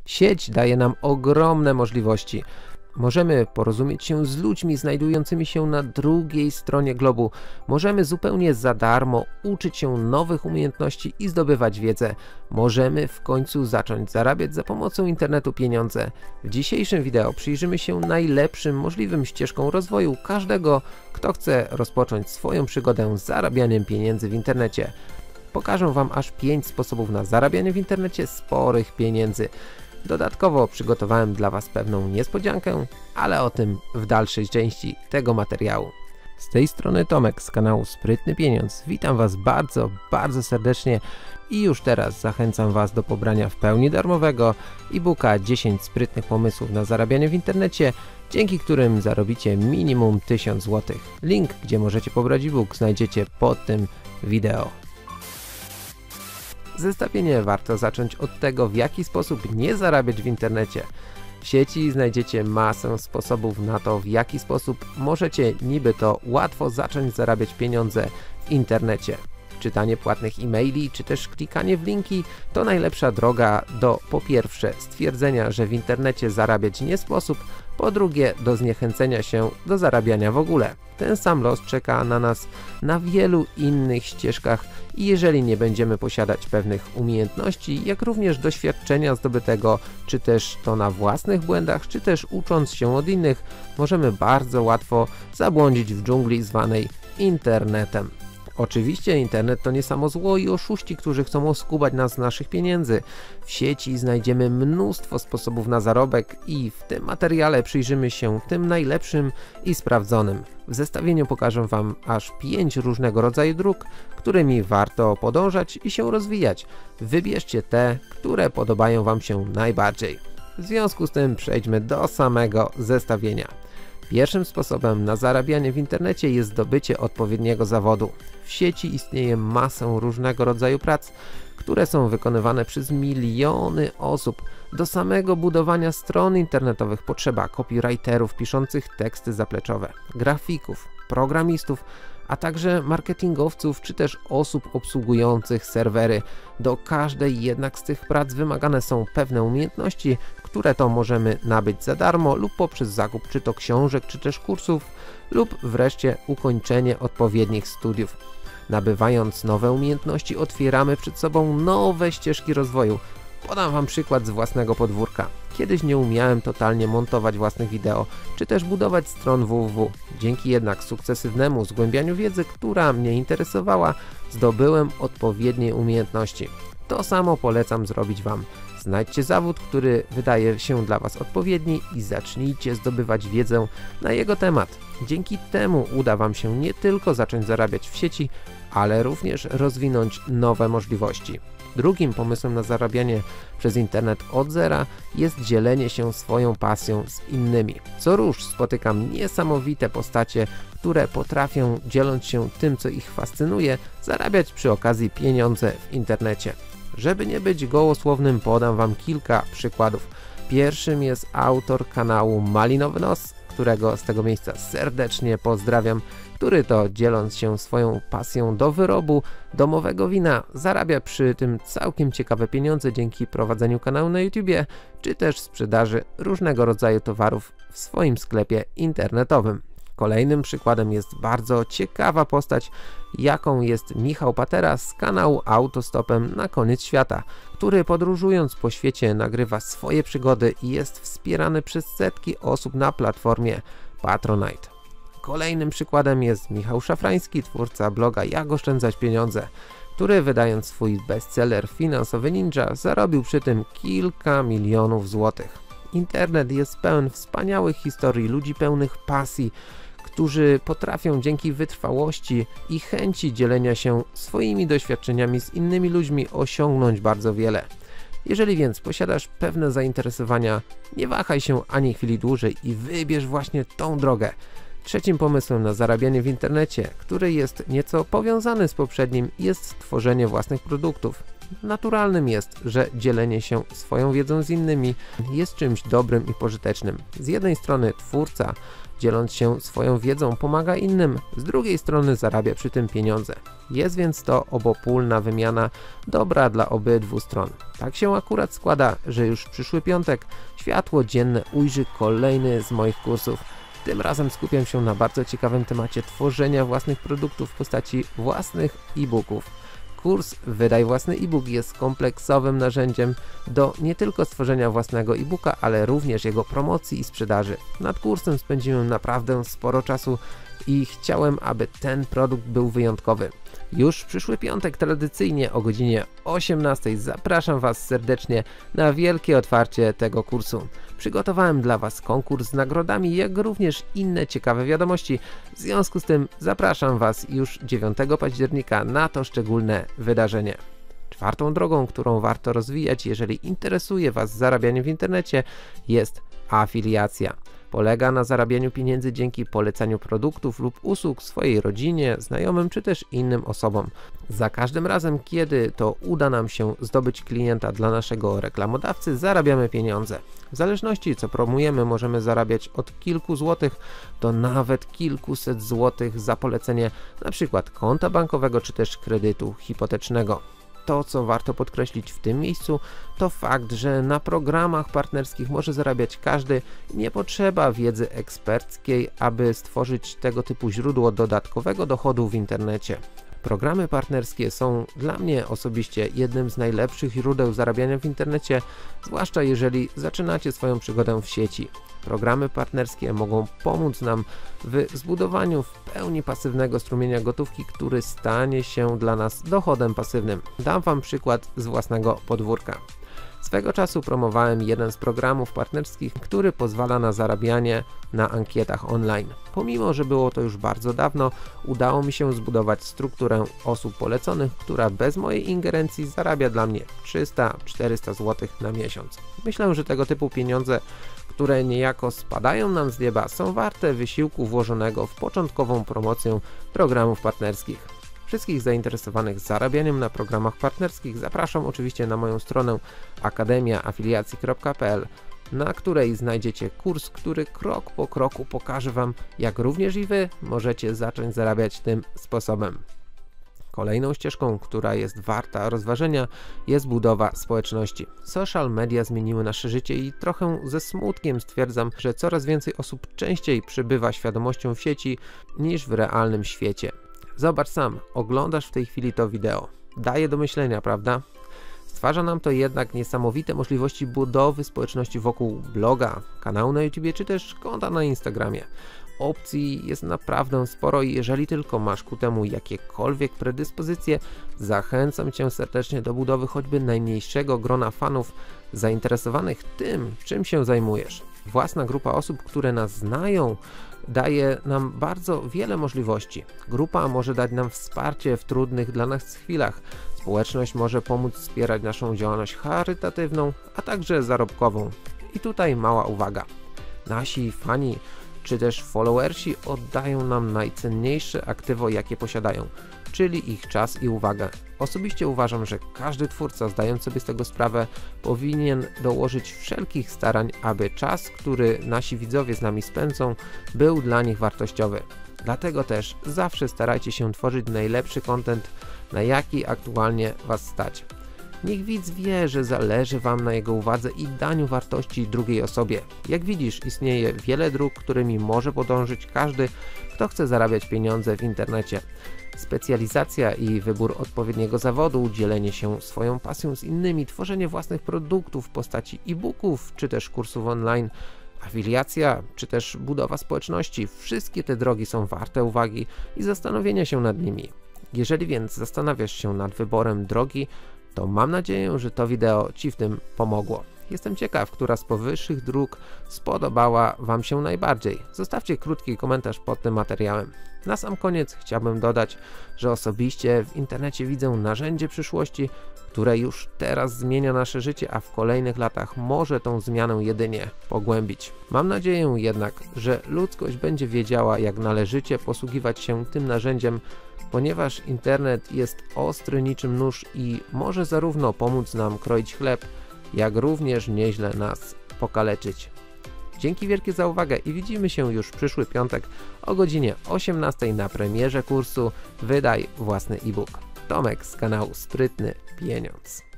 Sieć daje nam ogromne możliwości. Możemy porozumieć się z ludźmi znajdującymi się na drugiej stronie globu. Możemy zupełnie za darmo uczyć się nowych umiejętności i zdobywać wiedzę. Możemy w końcu zacząć zarabiać za pomocą internetu pieniądze. W dzisiejszym wideo przyjrzymy się najlepszym możliwym ścieżkom rozwoju każdego, kto chce rozpocząć swoją przygodę z zarabianiem pieniędzy w internecie. Pokażę Wam aż 5 sposobów na zarabianie w internecie sporych pieniędzy. Dodatkowo przygotowałem dla Was pewną niespodziankę, ale o tym w dalszej części tego materiału. Z tej strony Tomek z kanału Sprytny Pieniądz. Witam Was bardzo serdecznie i już teraz zachęcam Was do pobrania w pełni darmowego e-booka 10 sprytnych pomysłów na zarabianie w internecie, dzięki którym zarobicie minimum 1000 zł. Link, gdzie możecie pobrać e-book, znajdziecie pod tym wideo. Zestawienie warto zacząć od tego, w jaki sposób nie zarabiać w internecie. W sieci znajdziecie masę sposobów na to, w jaki sposób możecie niby to łatwo zacząć zarabiać pieniądze w internecie. Czytanie płatnych e-maili, czy też klikanie w linki to najlepsza droga do po pierwsze stwierdzenia, że w internecie zarabiać nie sposób, po drugie do zniechęcenia się do zarabiania w ogóle. Ten sam los czeka na nas na wielu innych ścieżkach i jeżeli nie będziemy posiadać pewnych umiejętności, jak również doświadczenia zdobytego, czy też to na własnych błędach, czy też ucząc się od innych, możemy bardzo łatwo zabłądzić w dżungli zwanej internetem. Oczywiście internet to nie samo zło i oszuści, którzy chcą oskubać nas z naszych pieniędzy. W sieci znajdziemy mnóstwo sposobów na zarobek i w tym materiale przyjrzymy się tym najlepszym i sprawdzonym. W zestawieniu pokażę Wam aż 5 różnego rodzaju dróg, którymi warto podążać i się rozwijać. Wybierzcie te, które podobają Wam się najbardziej. W związku z tym przejdźmy do samego zestawienia. Pierwszym sposobem na zarabianie w internecie jest zdobycie odpowiedniego zawodu. W sieci istnieje masę różnego rodzaju prac, które są wykonywane przez miliony osób. Do samego budowania stron internetowych potrzeba copywriterów piszących teksty zapleczowe, grafików, programistów, a także marketingowców czy też osób obsługujących serwery. Do każdej jednak z tych prac wymagane są pewne umiejętności, które to możemy nabyć za darmo lub poprzez zakup czy to książek, czy też kursów, lub wreszcie ukończenie odpowiednich studiów. Nabywając nowe umiejętności otwieramy przed sobą nowe ścieżki rozwoju. Podam Wam przykład z własnego podwórka. Kiedyś nie umiałem totalnie montować własnych wideo, czy też budować stron www. Dzięki jednak sukcesywnemu zgłębianiu wiedzy, która mnie interesowała, zdobyłem odpowiednie umiejętności. To samo polecam zrobić Wam. Znajdźcie zawód, który wydaje się dla Was odpowiedni i zacznijcie zdobywać wiedzę na jego temat. Dzięki temu uda Wam się nie tylko zacząć zarabiać w sieci, ale również rozwinąć nowe możliwości. Drugim pomysłem na zarabianie przez internet od zera jest dzielenie się swoją pasją z innymi. Co rusz spotykam niesamowite postacie, które potrafią, dzieląc się tym, co ich fascynuje, zarabiać przy okazji pieniądze w internecie. Żeby nie być gołosłownym, podam Wam kilka przykładów. Pierwszym jest autor kanału Malinowy Nos, którego z tego miejsca serdecznie pozdrawiam, który to, dzieląc się swoją pasją do wyrobu domowego wina, zarabia przy tym całkiem ciekawe pieniądze dzięki prowadzeniu kanału na YouTubie, czy też sprzedaży różnego rodzaju towarów w swoim sklepie internetowym. Kolejnym przykładem jest bardzo ciekawa postać, jaką jest Michał Patera z kanału Autostopem na koniec świata, który podróżując po świecie nagrywa swoje przygody i jest wspierany przez setki osób na platformie Patronite. Kolejnym przykładem jest Michał Szafrański, twórca bloga Jak oszczędzać pieniądze, który wydając swój bestseller Finansowy Ninja zarobił przy tym kilka milionów złotych. Internet jest pełen wspaniałych historii ludzi pełnych pasji, którzy potrafią dzięki wytrwałości i chęci dzielenia się swoimi doświadczeniami z innymi ludźmi osiągnąć bardzo wiele. Jeżeli więc posiadasz pewne zainteresowania, nie wahaj się ani chwili dłużej i wybierz właśnie tą drogę. Trzecim pomysłem na zarabianie w internecie, który jest nieco powiązany z poprzednim, jest tworzenie własnych produktów. Naturalnym jest, że dzielenie się swoją wiedzą z innymi jest czymś dobrym i pożytecznym. Z jednej strony twórca, dzieląc się swoją wiedzą, pomaga innym, z drugiej strony zarabia przy tym pieniądze. Jest więc to obopólna wymiana dobra dla obydwu stron. Tak się akurat składa, że już w przyszły piątek światło dzienne ujrzy kolejny z moich kursów. Tym razem skupiam się na bardzo ciekawym temacie tworzenia własnych produktów w postaci własnych e-booków. Kurs Wydaj własny e-book jest kompleksowym narzędziem do nie tylko stworzenia własnego e-booka, ale również jego promocji i sprzedaży. Nad kursem spędziłem naprawdę sporo czasu i chciałem, aby ten produkt był wyjątkowy. Już w przyszły piątek tradycyjnie o godzinie 18 zapraszam Was serdecznie na wielkie otwarcie tego kursu. Przygotowałem dla Was konkurs z nagrodami, jak również inne ciekawe wiadomości. W związku z tym zapraszam Was już 9 października na to szczególne wydarzenie. Czwartą drogą, którą warto rozwijać, jeżeli interesuje Was zarabianie w internecie, jest afiliacja. Polega na zarabianiu pieniędzy dzięki polecaniu produktów lub usług swojej rodzinie, znajomym czy też innym osobom. Za każdym razem, kiedy to uda nam się zdobyć klienta dla naszego reklamodawcy, zarabiamy pieniądze. W zależności co promujemy, możemy zarabiać od kilku złotych do nawet kilkuset złotych za polecenie np. konta bankowego czy też kredytu hipotecznego. To, co warto podkreślić w tym miejscu, to fakt, że na programach partnerskich może zarabiać każdy i nie potrzeba wiedzy eksperckiej, aby stworzyć tego typu źródło dodatkowego dochodu w internecie. Programy partnerskie są dla mnie osobiście jednym z najlepszych źródeł zarabiania w internecie, zwłaszcza jeżeli zaczynacie swoją przygodę w sieci. Programy partnerskie mogą pomóc nam w zbudowaniu w pełni pasywnego strumienia gotówki, który stanie się dla nas dochodem pasywnym. Dam Wam przykład z własnego podwórka. Swego czasu promowałem jeden z programów partnerskich, który pozwala na zarabianie na ankietach online. Pomimo, że było to już bardzo dawno, udało mi się zbudować strukturę osób poleconych, która bez mojej ingerencji zarabia dla mnie 300-400 zł na miesiąc. Myślę, że tego typu pieniądze, które niejako spadają nam z nieba, są warte wysiłku włożonego w początkową promocję programów partnerskich. Wszystkich zainteresowanych zarabianiem na programach partnerskich zapraszam oczywiście na moją stronę akademiaafiliacji.pl, na której znajdziecie kurs, który krok po kroku pokaże Wam, jak również i Wy możecie zacząć zarabiać tym sposobem. Kolejną ścieżką, która jest warta rozważenia, jest budowa społeczności. Social media zmieniły nasze życie i trochę ze smutkiem stwierdzam, że coraz więcej osób częściej przybywa świadomością w sieci niż w realnym świecie. Zobacz sam, oglądasz w tej chwili to wideo. Daje do myślenia, prawda? Stwarza nam to jednak niesamowite możliwości budowy społeczności wokół bloga, kanału na YouTube czy też konta na Instagramie. Opcji jest naprawdę sporo i jeżeli tylko masz ku temu jakiekolwiek predyspozycje, zachęcam Cię serdecznie do budowy choćby najmniejszego grona fanów zainteresowanych tym, czym się zajmujesz. Własna grupa osób, które nas znają, daje nam bardzo wiele możliwości. Grupa może dać nam wsparcie w trudnych dla nas chwilach. Społeczność może pomóc wspierać naszą działalność charytatywną, a także zarobkową. I tutaj mała uwaga. Nasi fani czy też followersi oddają nam najcenniejsze aktywo, jakie posiadają, czyli ich czas i uwagę. Osobiście uważam, że każdy twórca, zdając sobie z tego sprawę, powinien dołożyć wszelkich starań, aby czas, który nasi widzowie z nami spędzą, był dla nich wartościowy. Dlatego też zawsze starajcie się tworzyć najlepszy content, na jaki aktualnie Was stać. Niech widz wie, że zależy Wam na jego uwadze i daniu wartości drugiej osobie. Jak widzisz, istnieje wiele dróg, którymi może podążyć każdy, kto chce zarabiać pieniądze w internecie. Specjalizacja i wybór odpowiedniego zawodu, dzielenie się swoją pasją z innymi, tworzenie własnych produktów w postaci e-booków czy też kursów online, afiliacja czy też budowa społeczności. Wszystkie te drogi są warte uwagi i zastanowienia się nad nimi. Jeżeli więc zastanawiasz się nad wyborem drogi, to mam nadzieję, że to wideo Ci w tym pomogło. Jestem ciekaw, która z powyższych dróg spodobała Wam się najbardziej. Zostawcie krótki komentarz pod tym materiałem. Na sam koniec chciałbym dodać, że osobiście w internecie widzę narzędzie przyszłości, które już teraz zmienia nasze życie, a w kolejnych latach może tą zmianę jedynie pogłębić. Mam nadzieję jednak, że ludzkość będzie wiedziała, jak należycie posługiwać się tym narzędziem, ponieważ internet jest ostry niczym nóż i może zarówno pomóc nam kroić chleb, jak również nieźle nas pokaleczyć. Dzięki wielkie za uwagę i widzimy się już przyszły piątek o godzinie 18 na premierze kursu Wydaj własny e-book. Tomek z kanału Sprytny Pieniądz.